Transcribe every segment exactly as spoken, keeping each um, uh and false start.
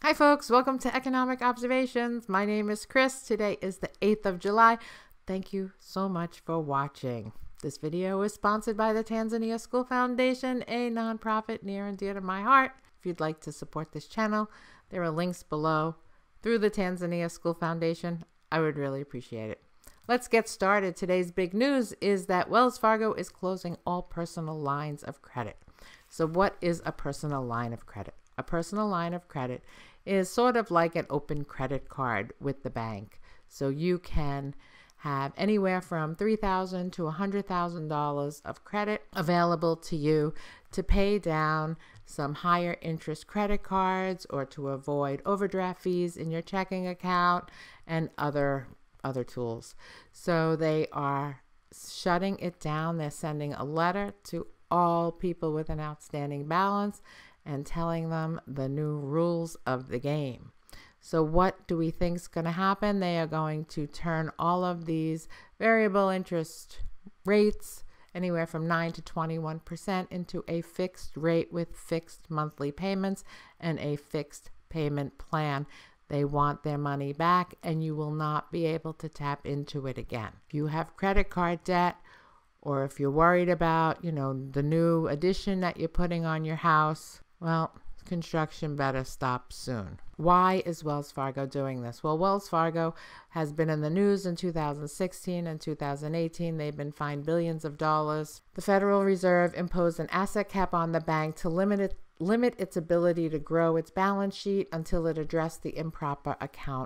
Hi folks, welcome to Economic Observations. My name is Chris. Today is the eighth of July. Thank you so much for watching. This video is sponsored by the Tanzania School Foundation, a nonprofit near and dear to my heart. If you'd like to support this channel, there are links below through the Tanzania School Foundation. I would really appreciate it. Let's get started. Today's big news is that Wells Fargo is closing all personal lines of credit. So what is a personal line of credit? A personal line of credit is sort of like an open credit card with the bank. So you can have anywhere from three thousand dollars to one hundred thousand dollars of credit available to you to pay down some higher interest credit cards or to avoid overdraft fees in your checking account and other other tools. So they are shutting it down. They're sending a letter to all people with an outstanding balance and telling them the new rules of the game. So what do we think is going to happen? They are going to turn all of these variable interest rates, anywhere from nine to twenty-one percent, into a fixed rate with fixed monthly payments and a fixed payment plan. They want their money back, and you will not be able to tap into it again. If you have credit card debt, or if you're worried about, you know, the new addition that you're putting on your house, well, construction better stop soon. Why is Wells Fargo doing this? Well, Wells Fargo has been in the news in two thousand sixteen and two thousand eighteen. They've been fined billions of dollars. The Federal Reserve imposed an asset cap on the bank to limit it, limit its ability to grow its balance sheet until it addressed the improper account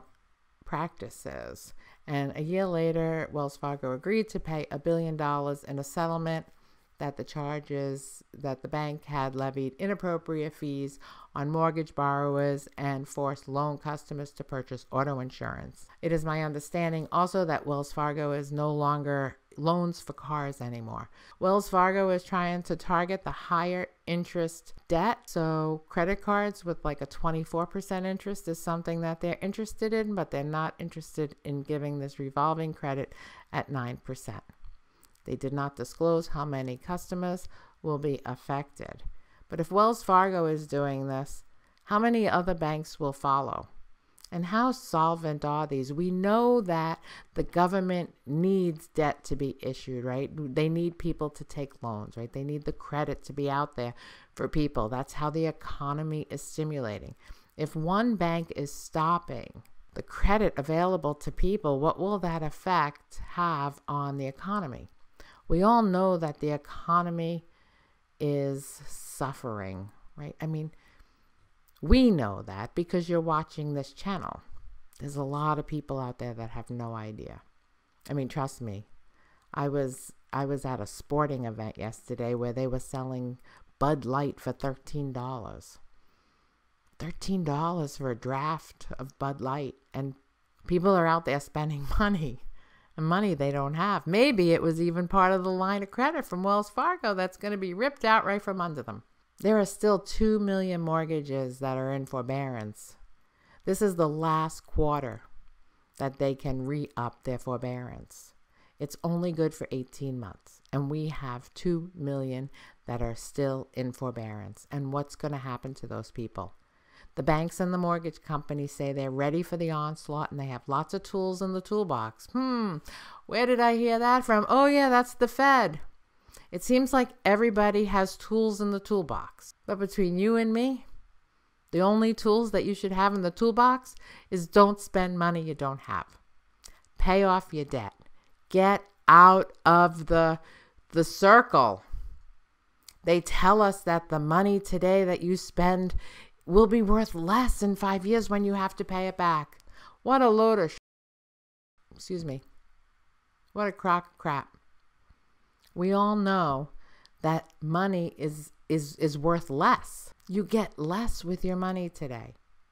practices. And a year later, Wells Fargo agreed to pay a billion dollars in a settlement that the charges that the bank had levied inappropriate fees on mortgage borrowers and forced loan customers to purchase auto insurance. It is my understanding also that Wells Fargo is no longer loans for cars anymore. Wells Fargo is trying to target the higher interest debt. So credit cards with like a twenty-four percent interest is something that they're interested in, but they're not interested in giving this revolving credit at nine percent. They did not disclose how many customers will be affected. But if Wells Fargo is doing this, how many other banks will follow? And how solvent are these? We know that the government needs debt to be issued, right? They need people to take loans, right? They need the credit to be out there for people. That's how the economy is stimulating. If one bank is stopping the credit available to people, what will that effect have on the economy? We all know that the economy is suffering, right? I mean, we know that because you're watching this channel. There's a lot of people out there that have no idea. I mean, trust me, I was I was at a sporting event yesterday where they were selling Bud Light for thirteen dollars. thirteen dollars for a draft of Bud Light, and people are out there spending money. Money they don't have. Maybe it was even part of the line of credit from Wells Fargo that's going to be ripped out right from under them. There are still two million mortgages that are in forbearance. This is the last quarter that they can re-up their forbearance. It's only good for eighteen months, and we have two million that are still in forbearance. And what's going to happen to those people? The banks and the mortgage companies say they're ready for the onslaught and they have lots of tools in the toolbox. Hmm, where did I hear that from? Oh yeah, that's the Fed. It seems like everybody has tools in the toolbox. But between you and me, the only tools that you should have in the toolbox is don't spend money you don't have. Pay off your debt. Get out of the, the circle. They tell us that the money today that you spend will be worth less in five years when you have to pay it back. What a load of sh excuse me. What a crock of crap. We all know that money is is is worth less. You get less with your money today.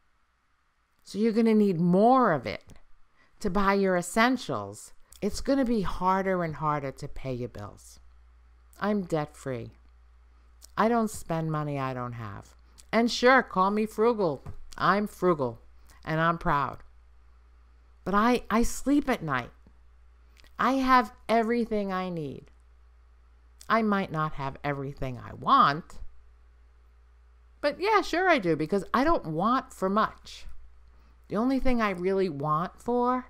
So you're going to need more of it to buy your essentials. It's going to be harder and harder to pay your bills. I'm debt free. I don't spend money I don't have. And sure, call me frugal. I'm frugal and I'm proud. But I, I sleep at night. I have everything I need. I might not have everything I want, But yeah, sure I do, because I don't want for much. The only thing I really want for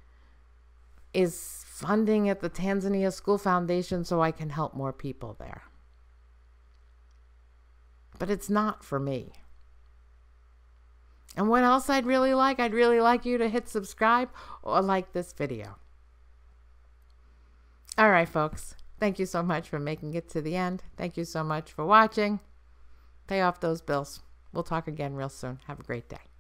is funding at the Tanzania School Foundation so I can help more people there. But it's not for me. And what else I'd really like? I'd really like you to hit subscribe or like this video. All right, folks. Thank you so much for making it to the end. Thank you so much for watching. Pay off those bills. We'll talk again real soon. Have a great day.